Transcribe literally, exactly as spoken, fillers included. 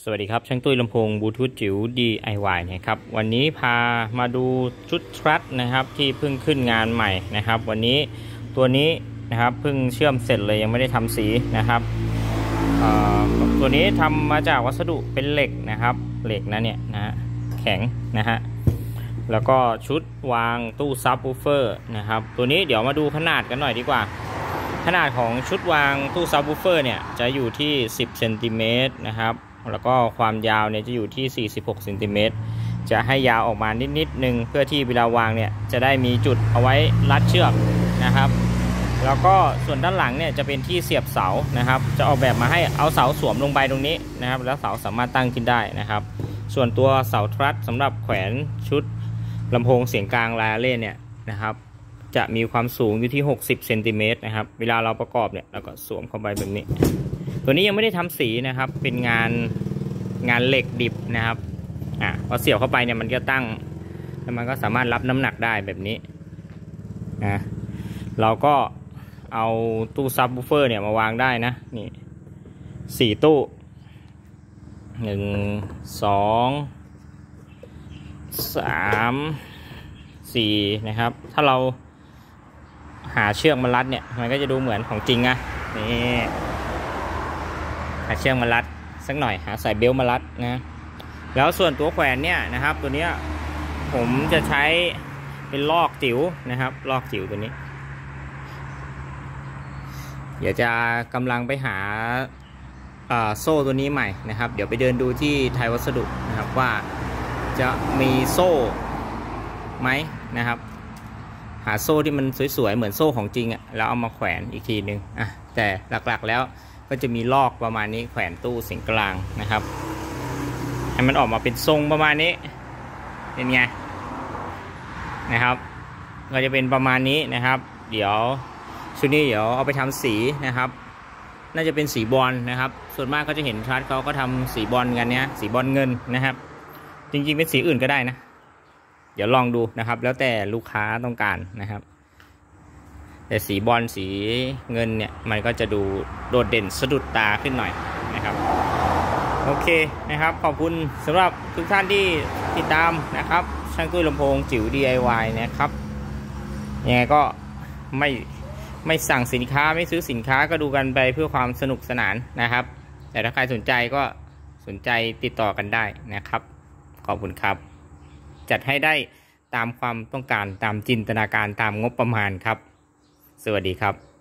สวัสดีครับช่างตุ้ยลำโพงบลูทูธจิ๋ว ดี ไอ วาย นะครับวันนี้พามาดูชุดทรัสนะครับที่เพิ่งขึ้นงานใหม่นะครับวันนี้ตัวนี้นะครับเพิ่งเชื่อมเสร็จเลยยังไม่ได้ทำสีนะครับตัวนี้ทำมาจากวัสดุเป็นเหล็กนะครับเหล็กนะเนี่ยนะแข็งนะฮะแล้วก็ชุดวางตู้ซับวูฟเฟอร์นะครับตัวนี้เดี๋ยวมาดูขนาดกันหน่อยดีกว่าขนาดของชุดวางตู้ซับวูฟเฟอร์เนี่ยจะอยู่ที่สิบเซนติเมตรนะครับแล้วก็ความยาวเนี่ยจะอยู่ที่สี่สิบหกเซนติเมตรจะให้ยาวออกมานิดนิดนึงเพื่อที่เวลาวางเนี่ยจะได้มีจุดเอาไว้รัดเชือกนะครับแล้วก็ส่วนด้านหลังเนี่ยจะเป็นที่เสียบเสานะครับจะออกแบบมาให้เอาเสาสวมลงไปตรงนี้นะครับแล้วเสาสามารถตั้งขึ้นได้นะครับส่วนตัวเสาทรัสสำหรับแขวนชุดลำโพงเสียงกลางไลอาเล่เนี่ยนะครับจะมีความสูงอยู่ที่หกสิบเซนติเมตรนะครับเวลาเราประกอบเนี่ยเราก็สวมเข้าไปแบบนี้ตัวนี้ยังไม่ได้ทำสีนะครับเป็นงานงานเหล็กดิบนะครับอ่ะพอเสียบเข้าไปเนี่ยมันก็ตั้งแล้วมันก็สามารถรับน้ำหนักได้แบบนี้นะเราก็เอาตู้ซับวูฟเฟอร์เนี่ยมาวางได้นะนี่สี่ตู้หนึ่งสองสามสี่นะครับถ้าเราหาเชือกมารัดเนี่ยมันก็จะดูเหมือนของจริงอะนี่หาเชือกมารัดสักหน่อยหาสายเบลต์มารัดนะแล้วส่วนตัวแขวนเนี่ยนะครับตัวเนี้ยผมจะใช้เป็นลอกจิ๋วนะครับลอกจิ๋วตัวนี้เดี๋ยวจะกำลังไปหาโซ่ตัวนี้ใหม่นะครับเดี๋ยวไปเดินดูที่ไทยวัสดุนะครับว่าจะมีโซ่ไหมนะครับหาโซ่ที่มันสวยๆเหมือนโซ่ของจริงอ่ะแล้วเอามาแขวนอีกทีนึงอ่ะแต่หลักๆแล้วก็จะมีลอกประมาณนี้แขวนตู้เสียงกลางนะครับให้มันออกมาเป็นทรงประมาณนี้เป็นไงนะครับก็จะเป็นประมาณนี้นะครับเดี๋ยวชุดนี้เดี๋ยวเอาไปทำสีนะครับน่าจะเป็นสีบอลนะครับส่วนมากก็จะเห็นทรัสเขาก็ทำสีบอลกันเนี้ยสีบอลเงินนะครับจริงๆเป็นสีอื่นก็ได้นะเดี๋ยวลองดูนะครับแล้วแต่ลูกค้าต้องการนะครับแต่สีบอลสีเงินเนี่ยมันก็จะดูโดดเด่นสะดุดตาขึ้นหน่อยนะครับโอเคนะครับขอบคุณสำหรับทุกท่านที่ติดตามนะครับช่างตุ้ยลำโพงจิ๋ว ดี ไอ วาย นะครับยังไงก็ไม่ไม่สั่งสินค้าไม่ซื้อสินค้าก็ดูกันไปเพื่อความสนุกสนานนะครับแต่ถ้าใครสนใจก็สนใจติดต่อกันได้นะครับขอบคุณครับจัดให้ได้ตามความต้องการตามจินตนาการตามงบประมาณครับสวัสดีครับ